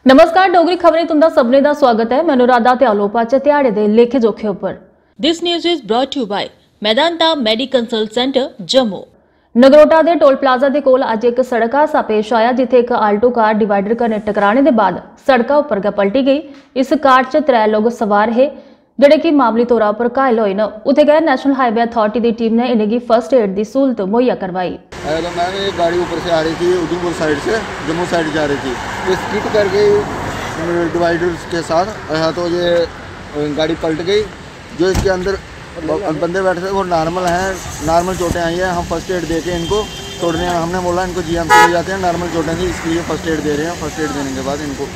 नमस्कार, डोगरी खबरें तुंदा सबने दा स्वागत है। मैं अनुराधा ते आलोपा च ध्याड़े दे लेखे जोखे उपर। This news is brought you by Medanta MediConsult centre Jammu. Nagrota दे टोल प्लाजा दे कोल अज एक सड़क हादसा पेश आया जिथे एक आल्टो कार डिवाइडर कन्नै टकराने दे बाद सड़क उपर गै पलटी गई। इस कार च 3 लोग सवार है जेडे कि मामूली तौर पर घायल होए न। उत्थे गए नेशनल हाईवे अथॉरिटी की टीम ने इन्हें फर्स्ट एड की सहूलत मुहैया करवाई। तो मैंने एक गाड़ी ऊपर से आ रही थी, उधमपुर साइड से जम्मू साइड जा रही थी, तो स्किड कर गई डिवाइडर्स के साथ। तो ये गाड़ी पलट गई। जो इसके अंदर बंदे बैठे थे वो नॉर्मल हैं, नॉर्मल चोटें आई हैं। हम फर्स्ट एड दे के इनको छोड़ने, हमने बोला इनको जीएमसी ले जाते हैं, नॉर्मल चोटें थी इसलिए फर्स्ट एड दे रहे हैं। फर्स्ट एड देने के बाद इनको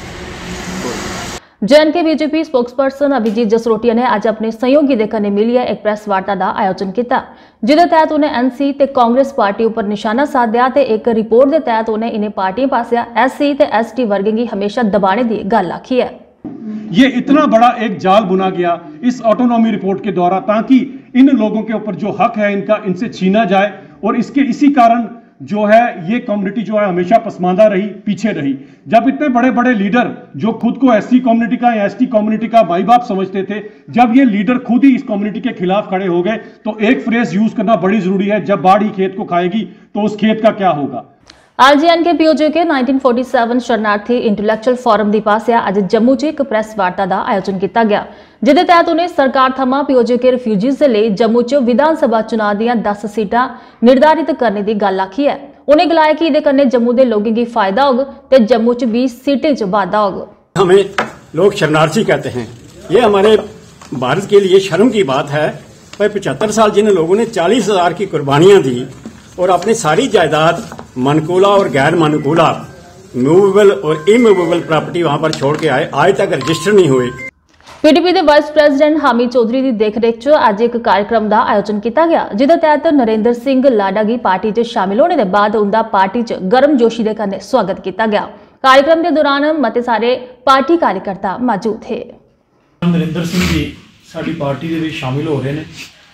J and K BJP spokesperson Abhijeet Jasrotia ने आज अपने सहयोगी दे कन्नै मिलियै एक प्रेस वार्ता का आयोजन किया, जिदे तहत उन्हें एनसी ते कांग्रेस पार्टी उपर निशाना साधा ते एक रिपोर्ट के तहत उन्हें इन्हें पार्टियों पासिया एससी ते एसटी वर्गें की हमेशा दबाने की गल आखी है। ये इतना बड़ा एक जाल बुना गया इस ऑटोनॉमी रिपोर्ट के द्वारा ताकि इन लोगों के ऊपर जो हक है इनका इनसे छीना जाए, और इसी कारण जो है ये कम्युनिटी जो है हमेशा पसमानदा रही, पीछे रही। जब इतने बड़े बड़े लीडर जो खुद को एससी कम्युनिटी का या एसटी कम्युनिटी का भाई बाप समझते थे, जब ये लीडर खुद ही इस कम्युनिटी के खिलाफ खड़े हो गए, तो एक फ्रेज यूज करना बड़ी जरूरी है, जब बाढ़ ही खेत को खाएगी तो उस खेत का क्या होगा। आरजीएन पीओजे के 1947 शरणार्थी इंटलैक्चुअल फोरम की पासिया अज जम्मू च एक प्रेस वार्ता का आयोजन किया गया, जिदे तहत उन्हें सरकार थमा पीओजे के रिफ्यूजीज के लिए जम्मू च विधानसभा चुनाव दी 10 सीटां निर्धारित करने की गल आखी है। उन्हें गलाया कि इहदे जम्मू के लोगों की फायदा होग ते जम्मू च 20 सीटें च वाधा होग। हमें लोग शरणार्थी कहते हैं, ये हमारे भारत के लिए शर्म की बात है। पर 75 साल जिन लोगों ने 40,000 की कुर्बानियां दी और अपनी सारी जायदाद मनकूला और गैर मनकूला मूवेबल और इमूवेबल प्रॉपर्टी वहां पर छोड़ के आए, आज तक रजिस्टर नहीं हुए। पीडीपी के वाइस प्रेसिडेंट हामिद चौधरी की देखरेख च अज एक कार्यक्रम का आयोजन किया गया, जिदे तहत नरेंद्र सिंह लाडा की पार्टी च शामिल होने के बाद उनका पार्टी च गर्मजोशी के कन्नै स्वागत किया गया। कार्यक्रम के दौरान मते सारे पार्टी कार्यकर्ता मौजूद थे। नरेंद्र सिंह जी साडी पार्टी दे विच शामिल हो रहे हैं।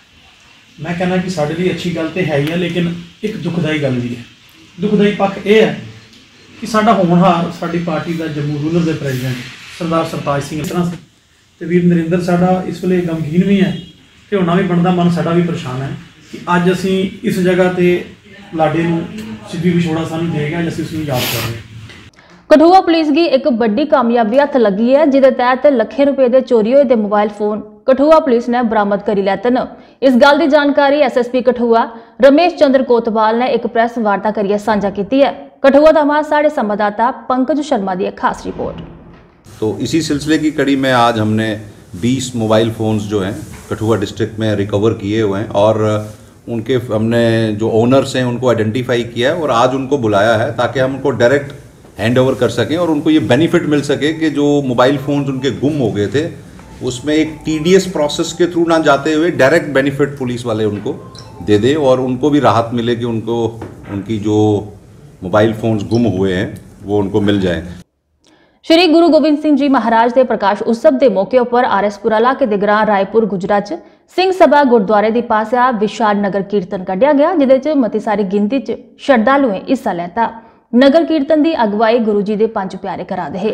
मैं कहना कि साडे लिए अच्छी गल तो है ही है, लेकिन एक दुखदाई गल भी है। दुखदाई पक्ष यह है कि साडा होनहार साडी पार्टी का जम्मू रूरल के प्रेजिडेंट सरदार सरताज सिंह ते वीर नरेंद्र साडा इस वेले गमगीन भी है, तो होना भी बनता, मन साडा भी परेशान है कि अज असी इस जगह ते लाडे नूं सिद्धी विछोड़ा सानूं दे गया, असीं उसनूं याद कर रहे हैं। कठुआ पुलिस की एक बड़ी कामयाबी हथ लगी है, जिदे तहत लाखों रुपए के चोरी होए मोबाइल फोन कठुआ पुलिस ने बरामद कर लैते न। इस गल की जानकारी एसएसपी कठुआ रमेश चंद्र कोतवाल ने एक प्रेस वार्ता करिए साझा की है। कठुआ थमां साडे संवाददाता पंकज शर्मा की एक खास रिपोर्ट। तो इसी सिलसिले की कड़ी में आज हमने 20 मोबाइल फ़ोन्स जो हैं कठुआ डिस्ट्रिक्ट में रिकवर किए हुए हैं, और उनके हमने जो ओनर्स हैं उनको आइडेंटिफाई किया है और आज उनको बुलाया है ताकि हम उनको डायरेक्ट हैंड ओवर कर सकें और उनको ये बेनिफिट मिल सके कि जो मोबाइल फ़ोन्स उनके गुम हो गए थे उसमें एक टीडीएस प्रोसेस के थ्रू ना जाते हुए डायरेक्ट बेनिफिट पुलिस वाले उनको दे दे और उनको भी राहत मिले कि उनको उनकी जो मोबाइल फ़ोन्स गुम हुए हैं वो उनको मिल जाए। श्री गुरु गोबिंद सिंह जी महाराज के प्रकाश उत्सव के मौके पर आरएसपुरा इलाके के ग्रां रायपुर गुजरा च सिंह सभा गुरुद्वारे की पासिया विशाल नगर कीर्तन कढ़िया गया, जिदे मती सारी गिनती च श्रद्धालुएं हिस्सा लैता। नगर कीर्तन की अगवाई गुरु जी के 5 प्यारे करा दे।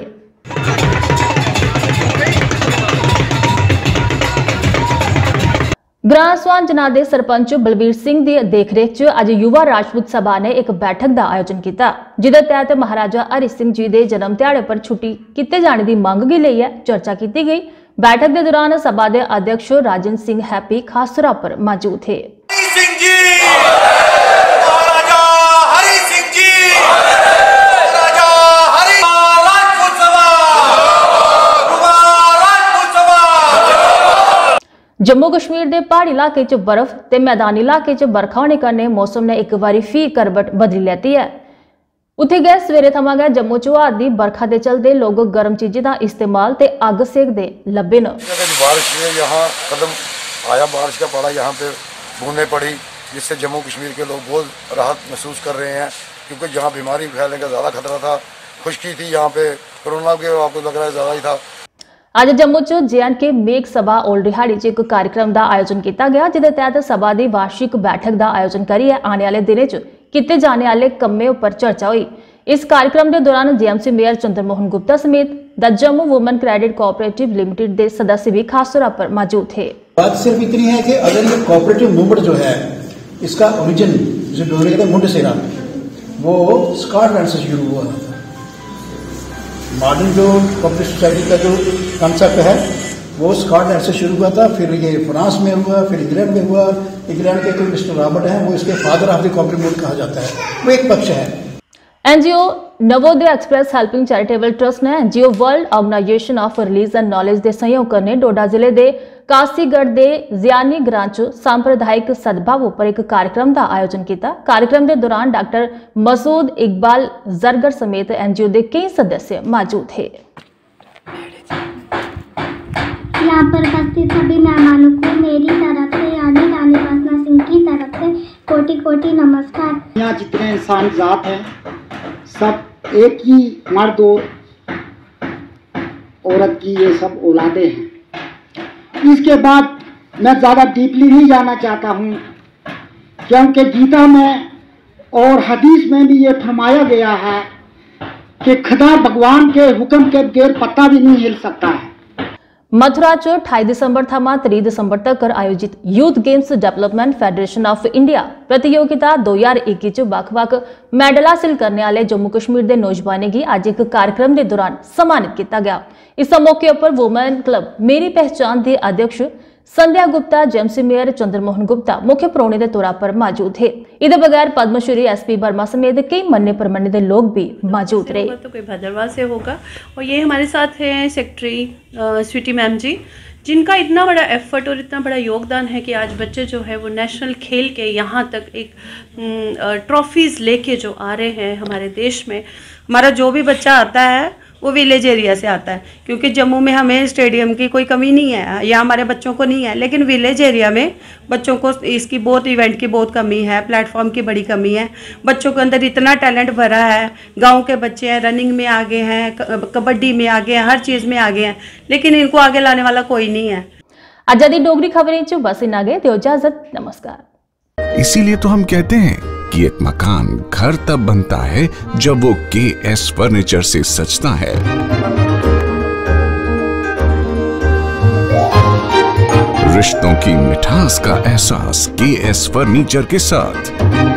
ग्रां स्वांजना दे सरपंच बलबीर सिंह की देखरेख च अज युवा राजपूत सभा ने एक बैठक का आयोजन किया, जिदे तहत महाराजा हरि सिंह जी के जन्म दिहाड़े पर छुट्टी किए जाने की मांग की लई चर्चा की गई। बैठक के दौरान सभा के अध्यक्ष राजन सिंह हैप्पी खास तौर पर मौजूद थे। जम्मू कश्मीर के पहाड़ी इलाके च बर्फ ते मैदानी इलाके च बरखा होने कारण मौसम ने एक बारी फिर करवट बदली लेती है। उत्थे गए सवेरे थमां गए जम्मू च होआ दी बरखा के चलते लोग गर्म चीजें का इस्तेमाल ते अग सेकते लभे न। बारिश यहाँ कदम आया, बारिश का पड़ा, यहाँ पे बूंदें पड़ी, जिससे जम्मू कश्मीर के लोग बहुत राहत महसूस कर रहे हैं, क्योंकि जहाँ बीमारी फैलने का ज़्यादा खतरा था, खुश्की थी, यहाँ पे कोरोना के आपको लग रहा है ज़्यादा ही था। आज जम्मू च जे.एंड.के मेघ सभा ओल रिहाड़ी च एक कार्यक्रम का आयोजन किया गया, जिदे तहत सभा की वार्षिक बैठक का आयोजन करिए आने वाले दिनों च किए जाने वाले कम्में उपर चर्चा हुई। इस कार्यक्रम के दौरान जीएमसी मेयर चंद्रमोहन गुप्ता समेत the Jammu women credit cooperative limited के सदस्य भी खास तौर पर मौजूद थे। बात सिर्फ इतनी है कि अगर ये कोऑपरेटिव मूवमेंट जो है इसका ओरिजिन जो डोगरी कहते हैं मुंडसेरा, वो स्कॉटलैंड से शुरू हुआ। मॉडर्न जो कोऑपरेटिव सोसाइटी का जो कॉन्सेप्ट है वो स्कॉटलैंड से शुरू हुआ था, फिर ये फ्रांस में हुआ, फिर इंग्लैंड में हुआ। इंग्लैंड के कोई मिस्टर रॉबर्ट हैं, वो इसके father of the cooperative movement कहा जाता है। वो एक पक्ष है। NGO Navodaya express helping charitable trust ने NGO world organisation of release and knowledge के सहयोग करने डोडा जिले के कासीगढ़ के जियानी ग्रां च सांप्रदायिक सद्भाव पर एक कार्यक्रम का आयोजन किया। कार्यक्रम के दौरान डॉक्टर मसूद इकबाल जरगर समेत एनजीओ के कई सदस्य मौजूद थे। यहाँ पर उपस्थित सभी मेहमानों को मेरी तरफ से यानी रानी वासना सिंह की तरफ से कोटि कोटि नमस्कार। यहाँ जितने इंसान जात हैं सब एक ही मर्द और औरत की ये सब औलादे हैं। इसके बाद मैं ज़्यादा डीपली नहीं जाना चाहता हूँ, क्योंकि गीता में और हदीस में भी ये फरमाया गया है कि खुदा भगवान के हुक्म के बगैर पत्ता भी नहीं हिल सकता है। मथुरा च 28 दिसंबर थमा 30 दिसंबर तक आयोजित youth games development federation of India प्रतियोगिता 2021 च बक्ख-बक्ख मैडल हासिल करने वाले जम्मू कश्मीर के नौजवानों की आज एक कार्यक्रम के दौरान सम्मानित किया गया। इस मौके पर वुमेन क्लब मेरी पहचान के अध्यक्ष संध्या गुप्ता, जीएमसी मेयर चंद्रमोहन गुप्ता मुख्य परौने के तौर पर मौजूद थे। इधर बगैर पद्मश्री एसपी वर्मा समेत कई मन्ने परमन्ने के लोग भी मौजूद रहे। तो कोई भद्रवाह से होगा और ये हमारे साथ हैं सेक्रेटरी स्वीटी मैम जी, जिनका इतना बड़ा एफर्ट और इतना बड़ा योगदान है कि आज बच्चे जो है वो नेशनल खेल के यहाँ तक एक ट्रॉफीज़ लेके जो आ रहे हैं हमारे देश में। हमारा जो भी बच्चा आता है वो विलेज एरिया से आता है, क्योंकि जम्मू में हमें स्टेडियम की कोई कमी नहीं है या हमारे बच्चों को नहीं है, लेकिन विलेज एरिया में बच्चों को इसकी बहुत इवेंट की बहुत कमी है, प्लेटफॉर्म की बड़ी कमी है। बच्चों के अंदर इतना टैलेंट भरा है, गांव के बच्चे हैं, रनिंग में आगे हैं, कबड्डी में आगे हैं, हर चीज़ में आगे हैं, लेकिन इनको आगे लाने वाला कोई नहीं है। आजादी डोगरी खबरें च बस इन आगे दो इजाजत, नमस्कार। इसीलिए तो हम कहते हैं कि एक मकान घर तब बनता है जब वो KS फर्नीचर से सजता है। रिश्तों की मिठास का एहसास KS फर्नीचर के साथ।